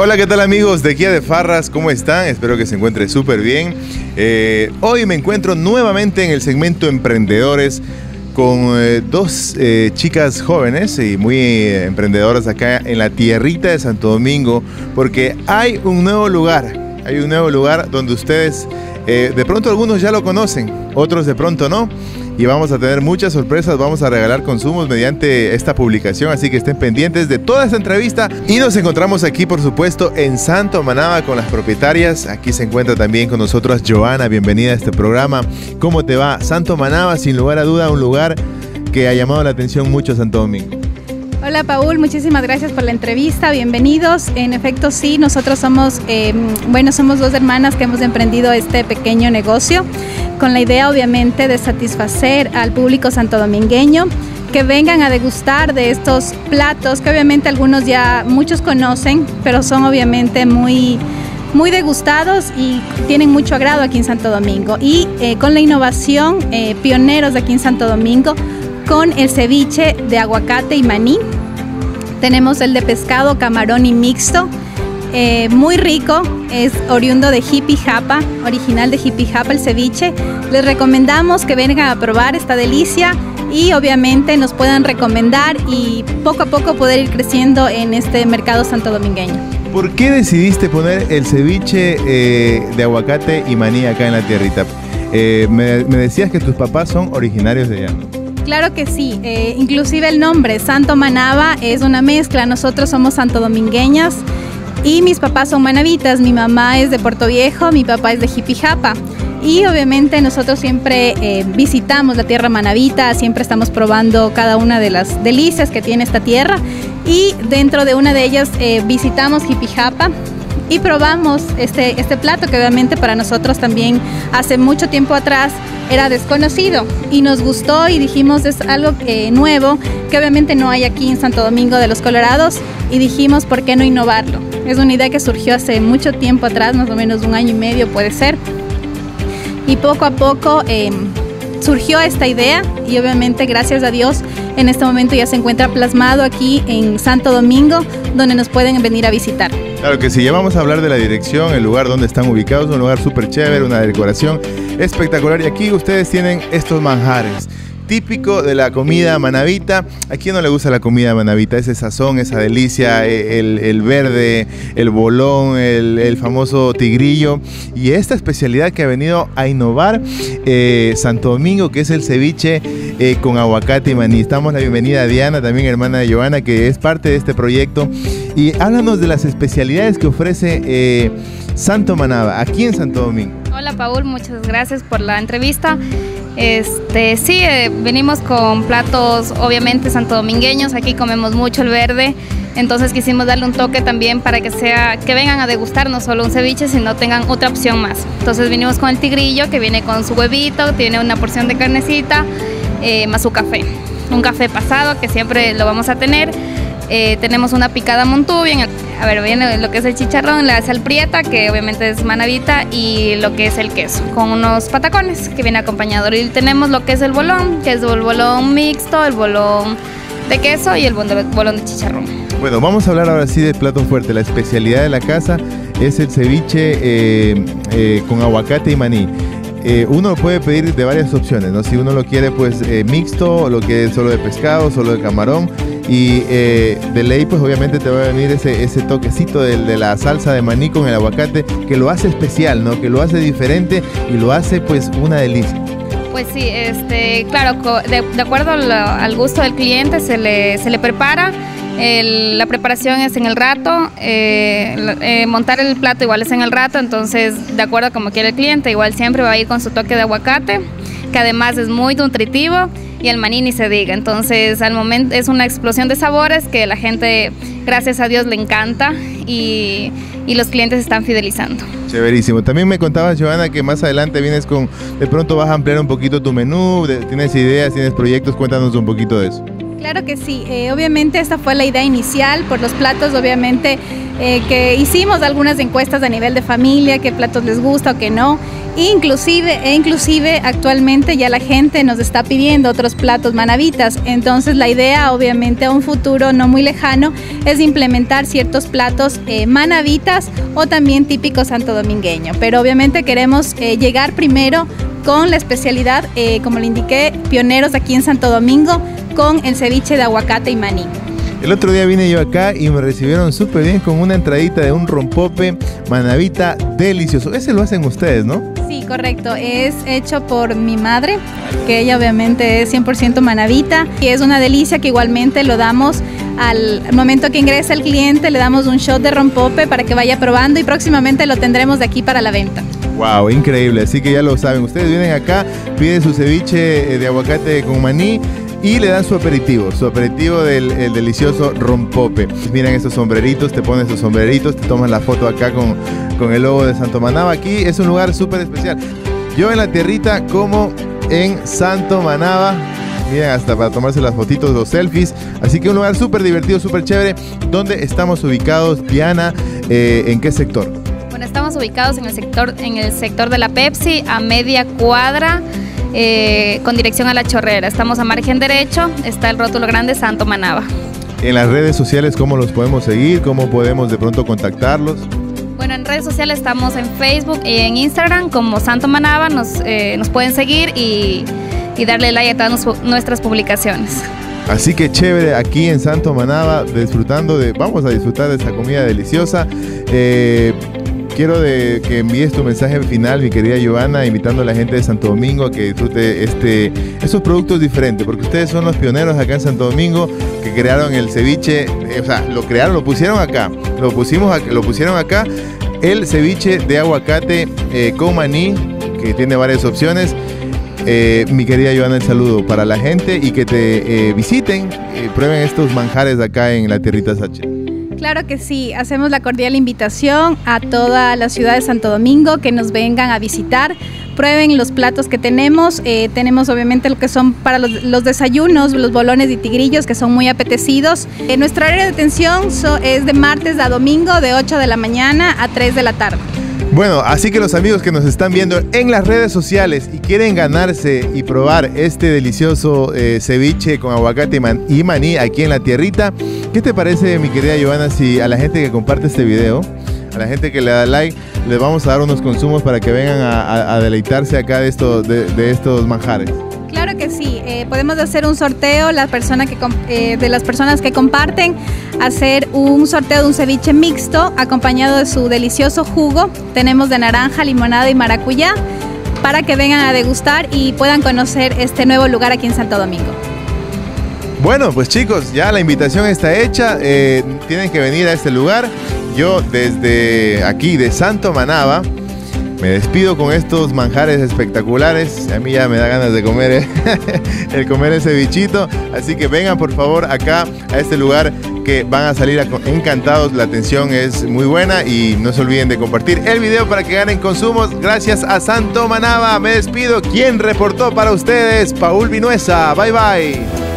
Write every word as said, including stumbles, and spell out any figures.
Hola, ¿qué tal amigos de Guía de Farras? ¿Cómo están? Espero que se encuentren súper bien. Eh, hoy me encuentro nuevamente en el segmento Emprendedores con eh, dos eh, chicas jóvenes y muy eh, emprendedoras acá en la tierrita de Santo Domingo, porque hay un nuevo lugar, hay un nuevo lugar donde ustedes eh, de pronto algunos ya lo conocen, otros de pronto no. Y vamos a tener muchas sorpresas, vamos a regalar consumos mediante esta publicación, así que estén pendientes de toda esta entrevista. Y nos encontramos aquí, por supuesto, en Santo Manaba con las propietarias. Aquí se encuentra también con nosotros Joana, bienvenida a este programa. ¿Cómo te va? Santo Manaba, sin lugar a duda, un lugar que ha llamado la atención mucho a Santo Domingo. Hola Paul, muchísimas gracias por la entrevista, bienvenidos. En efecto, sí, nosotros somos, eh, bueno, somos dos hermanas que hemos emprendido este pequeño negocio con la idea obviamente de satisfacer al público santodomingueño, que vengan a degustar de estos platos que obviamente algunos ya muchos conocen, pero son obviamente muy, muy degustados y tienen mucho agrado aquí en Santo Domingo. Y eh, con la innovación, eh, pioneros de aquí en Santo Domingo, con el ceviche de aguacate y maní. Tenemos el de pescado, camarón y mixto, eh, muy rico, es oriundo de Jipijapa, original de Jipijapa el ceviche. Les recomendamos que vengan a probar esta delicia y obviamente nos puedan recomendar y poco a poco poder ir creciendo en este mercado santodomingueño. ¿Por qué decidiste poner el ceviche eh, de aguacate y maní acá en la tierrita? Eh, me, me decías que tus papás son originarios de allá, ¿no? Claro que sí, eh, inclusive el nombre Santo Manaba es una mezcla. Nosotros somos santodomingueñas y mis papás son manavitas. Mi mamá es de Puerto Viejo, mi papá es de Jipijapa. Y obviamente nosotros siempre eh, visitamos la tierra manavita, siempre estamos probando cada una de las delicias que tiene esta tierra. Y dentro de una de ellas eh, visitamos Jipijapa y probamos este, este plato que obviamente para nosotros también hace mucho tiempo atrás era desconocido y nos gustó y dijimos es algo eh, nuevo que obviamente no hay aquí en Santo Domingo de los Colorados y dijimos ¿por qué no innovarlo? Es una idea que surgió hace mucho tiempo atrás, más o menos un año y medio puede ser, y poco a poco eh, surgió esta idea y obviamente gracias a Dios en este momento ya se encuentra plasmado aquí en Santo Domingo, donde nos pueden venir a visitar. Claro que sí, ya vamos a hablar de la dirección, el lugar donde están ubicados, un lugar súper chévere, una decoración espectacular. Y aquí ustedes tienen estos manjares, típico de la comida manavita. ¿A quién no le gusta la comida manavita? Ese sazón, esa delicia, el, el verde, el bolón, el, el famoso tigrillo. Y esta especialidad que ha venido a innovar eh, Santo Domingo, que es el ceviche eh, con aguacate y maní. Damos la bienvenida a Diana, también hermana de Joana, que es parte de este proyecto. Y háblanos de las especialidades que ofrece eh, Santo Manaba, aquí en Santo Domingo. Hola Paul, muchas gracias por la entrevista. Este, sí, eh, venimos con platos obviamente santodomingueños, aquí comemos mucho el verde, entonces quisimos darle un toque también para que sea, que vengan a degustar no solo un ceviche, sino tengan otra opción más. Entonces vinimos con el tigrillo, que viene con su huevito, tiene una porción de carnecita, eh, más su café, un café pasado que siempre lo vamos a tener. Eh, tenemos una picada montú, bien, a ver, viene lo que es el chicharrón, la sal prieta, que obviamente es manavita, y lo que es el queso, con unos patacones que viene acompañado. Y tenemos lo que es el bolón, que es el bolón mixto, el bolón de queso y el bolón de chicharrón. Bueno, vamos a hablar ahora sí de plato fuerte. La especialidad de la casa es el ceviche eh, eh, con aguacate y maní. Eh, uno lo puede pedir de varias opciones, ¿no? Si uno lo quiere pues eh, mixto, lo quiere solo de pescado, solo de camarón, y eh, de ley pues obviamente te va a venir ese, ese toquecito de, de la salsa de maní con el aguacate que lo hace especial, ¿no? Que lo hace diferente y lo hace pues una delicia. Pues sí, este, claro, de, de acuerdo al, al gusto del cliente se le, se le prepara. El, la preparación es en el rato, eh, eh, montar el plato igual es en el rato, entonces de acuerdo a como quiere el cliente, igual siempre va a ir con su toque de aguacate, que además es muy nutritivo, y el maní ni se diga. Entonces al momento es una explosión de sabores que la gente, gracias a Dios, le encanta y, y los clientes se están fidelizando. Chéverísimo. También me contabas, Joana, que más adelante vienes con, de pronto vas a ampliar un poquito tu menú, de, tienes ideas, tienes proyectos, cuéntanos un poquito de eso. Claro que sí, eh, obviamente esta fue la idea inicial por los platos, obviamente eh, que hicimos algunas encuestas a nivel de familia, qué platos les gusta o qué no, Inclusive, e inclusive actualmente ya la gente nos está pidiendo otros platos manavitas, entonces la idea obviamente a un futuro no muy lejano es implementar ciertos platos eh, manavitas o también típicos santodomingueño, pero obviamente queremos eh, llegar primero con la especialidad, eh, como le indiqué, pioneros aquí en Santo Domingo con el ceviche de aguacate y maní. El otro día vine yo acá y me recibieron súper bien con una entradita de un rompope manavita delicioso. Ese lo hacen ustedes, ¿no? Sí, correcto. Es hecho por mi madre, que ella obviamente es cien por ciento manavita y es una delicia que igualmente lo damos al momento que ingresa el cliente, le damos un shot de rompope para que vaya probando y próximamente lo tendremos de aquí para la venta. Wow, increíble. Así que ya lo saben. Ustedes vienen acá, piden su ceviche de aguacate con maní y le dan su aperitivo, su aperitivo del el delicioso rompope. Miren estos sombreritos, te pones esos sombreritos, te tomas la foto acá con, con el logo de Santo Manaba. Aquí es un lugar súper especial. Yo en la tierrita como en Santo Manaba. Miren, hasta para tomarse las fotitos, los selfies. Así que un lugar súper divertido, súper chévere. ¿Dónde estamos ubicados, Diana? Eh, ¿En qué sector? Bueno, estamos ubicados en el sector, en el sector de la Pepsi, a media cuadra. Eh, con dirección a La Chorrera. Estamos a margen derecho, está el rótulo grande Santo Manaba. En las redes sociales, ¿cómo los podemos seguir? ¿Cómo podemos de pronto contactarlos? Bueno, en redes sociales estamos en Facebook y en Instagram como Santo Manaba, nos, eh, nos pueden seguir y, y darle like a todas nuestras publicaciones. Así que chévere, aquí en Santo Manaba, disfrutando de, vamos a disfrutar de esta comida deliciosa. Eh, Quiero de que envíes tu mensaje final, mi querida Giovanna, invitando a la gente de Santo Domingo a que disfrute este, estos productos diferentes, porque ustedes son los pioneros acá en Santo Domingo que crearon el ceviche, eh, o sea, lo crearon, lo pusieron acá, lo pusimos, acá, lo pusieron acá, el ceviche de aguacate eh, con maní, que tiene varias opciones. Eh, mi querida Giovanna, el saludo para la gente y que te eh, visiten, eh, prueben estos manjares de acá en la tierrita Sache. Claro que sí, hacemos la cordial invitación a toda la ciudad de Santo Domingo que nos vengan a visitar, prueben los platos que tenemos, eh, tenemos obviamente lo que son para los, los desayunos, los bolones y tigrillos que son muy apetecidos. Eh, nuestra área de atención so, es de martes a domingo de ocho de la mañana a tres de la tarde. Bueno, así que los amigos que nos están viendo en las redes sociales y quieren ganarse y probar este delicioso eh, ceviche con aguacate y maní aquí en la tierrita, ¿qué te parece, mi querida Giovanna, si a la gente que comparte este video, a la gente que le da like, les vamos a dar unos consumos para que vengan a, a, a deleitarse acá de estos, de, de estos manjares? Claro que sí, eh, podemos hacer un sorteo la persona que, eh, de las personas que comparten, hacer un sorteo de un ceviche mixto acompañado de su delicioso jugo. Tenemos de naranja, limonada y maracuyá para que vengan a degustar y puedan conocer este nuevo lugar aquí en Santo Domingo. Bueno, pues chicos, ya la invitación está hecha, eh, tienen que venir a este lugar. Yo desde aquí de Santo Manaba me despido con estos manjares espectaculares. A mí ya me da ganas de comer ¿eh? el comer ese bichito. Así que vengan por favor acá a este lugar que van a salir encantados. La atención es muy buena y no se olviden de compartir el video para que ganen consumos. Gracias a Santo Manaba. Me despido. ¿Quién reportó para ustedes? Paul Vinuesa. Bye bye.